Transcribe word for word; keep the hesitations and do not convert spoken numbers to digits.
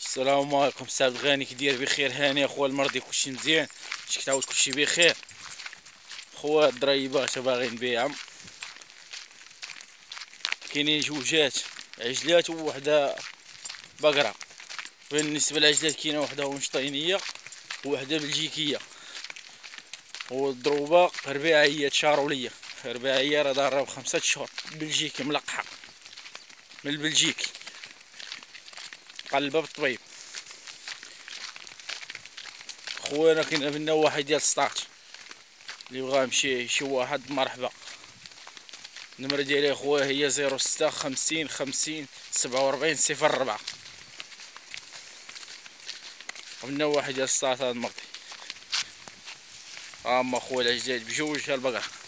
السلام عليكم. سي عبد الغني كي داير؟ بخير هاني اخويا المرضي، كلشي مزيان؟ شك تعاود كلشي بخير خويا. الدريبات باغي نبيعهم، كاينين جوجات عجلات ووحده بقره. بالنسبه للعجلات كاينه وحده هولشتاينيه ووحده بلجيكيه، والضروبه رباعيه شاروليه. رباعيه راه دايره بخمسة شهور، بلجيكي ملقحه من البلجيكي، قلبها بالطبيب. خويا كاين عندنا واحد ديال ستارت اللي بغا يمشي شي واحد مرحبا. النمرة ديالي خويا هي زيرو ستة خمسين خمسين سبعة وربعين صفر ربعة. عندنا واحد ديال ستارت هاد المرضي. ها هما خويا العجلات بجوج البقرة.